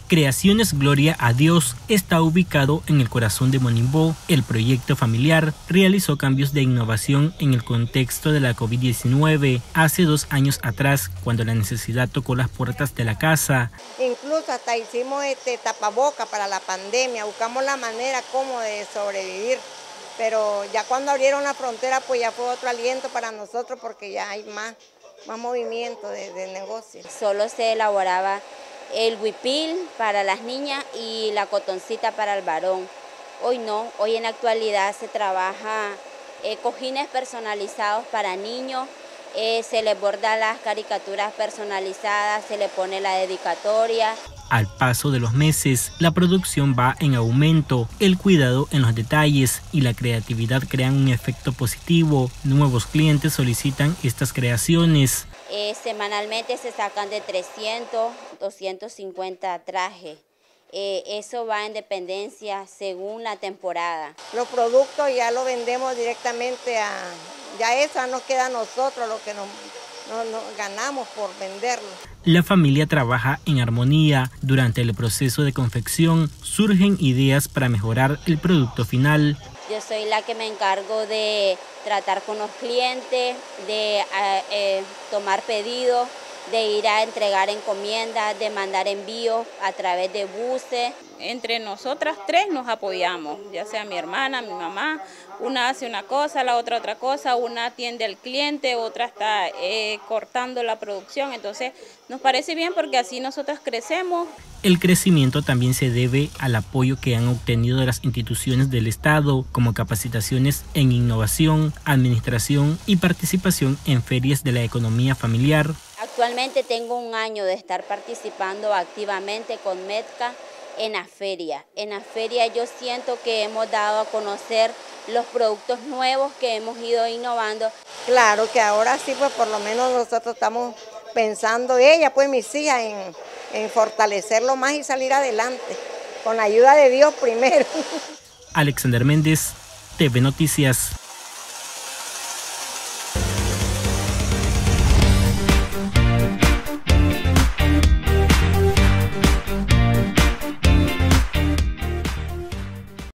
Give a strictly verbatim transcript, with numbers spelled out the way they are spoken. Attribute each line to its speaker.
Speaker 1: Creaciones Gloria a Dios está ubicado en el corazón de Monimbó. El proyecto familiar realizó cambios de innovación en el contexto de la COVID diecinueve hace dos años atrás, cuando la necesidad tocó las puertas de la casa.
Speaker 2: Incluso hasta hicimos este tapaboca para la pandemia, buscamos la manera como de sobrevivir, pero ya cuando abrieron la frontera pues ya fue otro aliento para nosotros porque ya hay más, más movimiento de, de negocio.
Speaker 3: Solo se elaboraba el huipil para las niñas y la cotoncita para el varón. Hoy no, hoy en la actualidad se trabaja eh, cojines personalizados para niños, eh, se les borda las caricaturas personalizadas, se le pone la dedicatoria.
Speaker 1: Al paso de los meses, la producción va en aumento, el cuidado en los detalles y la creatividad crean un efecto positivo. Nuevos clientes solicitan estas creaciones.
Speaker 3: Eh, semanalmente se sacan de trescientos, doscientos cincuenta trajes. Eh, eso va en dependencia según la temporada.
Speaker 2: Los productos ya los vendemos directamente a... Ya eso nos queda a nosotros lo que nos, nos, nos ganamos por venderlo.
Speaker 1: La familia trabaja en armonía. Durante el proceso de confección surgen ideas para mejorar el producto final.
Speaker 3: Yo soy la que me encargo de tratar con los clientes, de eh, eh, tomar pedidos, de ir a entregar encomiendas, de mandar envíos a través de buses.
Speaker 4: Entre nosotras tres nos apoyamos, ya sea mi hermana, mi mamá, una hace una cosa, la otra otra cosa, una atiende al cliente, otra está eh, cortando la producción, entonces nos parece bien porque así nosotras crecemos.
Speaker 1: El crecimiento también se debe al apoyo que han obtenido de las instituciones del Estado, como capacitaciones en innovación, administración y participación en ferias de la economía familiar.
Speaker 3: Actualmente tengo un año de estar participando activamente con MEDCA en la feria. En la feria yo siento que hemos dado a conocer los productos nuevos que hemos ido innovando.
Speaker 2: Claro que ahora sí, pues por lo menos nosotros estamos pensando, ella, pues mis hijas, en, en fortalecerlo más y salir adelante, con la ayuda de Dios primero.
Speaker 1: Alexander Méndez, T V Noticias.